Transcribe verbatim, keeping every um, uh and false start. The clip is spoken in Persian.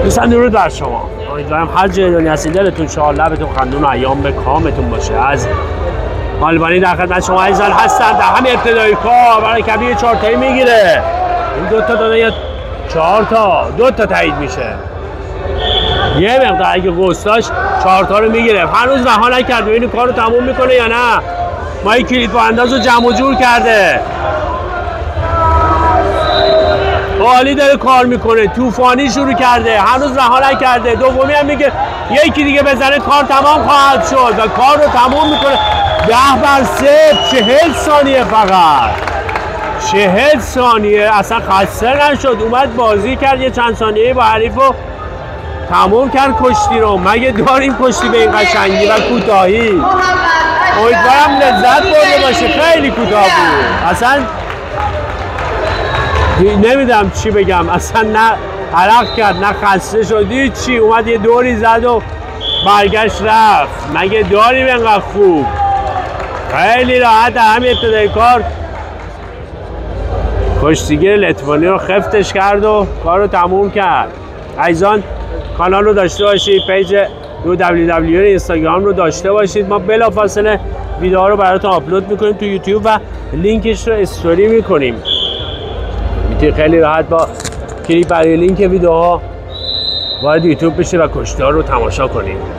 دوستان درود بر شما. امیدوارم هر جای دنیا هستید دلتون شاد، لبتون خندون و ایام به کامتون باشه. از آلبانی در خدمت شما عزیزان هستم. در همین ابتدای کار برای کبیر چهار تایی میگیره. این دو تا دادن یا چهار تا دو تا تایید میشه. یه مقدار اگه گستاش چهار تا رو میگیره. هنوز رها نکرد ببینید کارو تموم میکنه یا نه. ما این کلید با انداز رو جمع و جور کرده. عالی داره کار میکنه، طوفانی شروع کرده، هنوز رها نکرده. دومی هم میگه یکی دیگه بزنه کار تمام خواهد شد و کار رو تمام میکنه. ده بر سه، چهل ثانیه فقط، چهل ثانیه. اصلا خسته نشد، اومد بازی کرد، یه چند ثانیه با حریف رو تمام کرد کشتی رو. مگه داریم کشتی به این قشنگی و کوتاهی؟ امیدوارم لذت برده باشه. خیلی کوتاه بود، اصلا نمیدونم چی بگم. اصلا نه عرق کرد نه خسته شدی چی، اومد یه دوری زد و برگشت رفت. مگه داریم اینقدر خوب؟ خیلی راحت در همین ابتدای کار کشتیگیر لتوانی رو خفتش کرد و کار رو تموم کرد. عزیزان کانال رو داشته باشید، پیج دو دبلیو دبلیو اینستاگرام رو داشته باشید. ما بلافاصله ویدیوها رو براتون آپلود میکنیم تو یوتیوب و لینکش رو استوری میکنیم. میتونید خیلی راحت با کلیک برای لینک ویدیوها وارد یوتیوب بشه و کشتی‌ها رو تماشا کنید.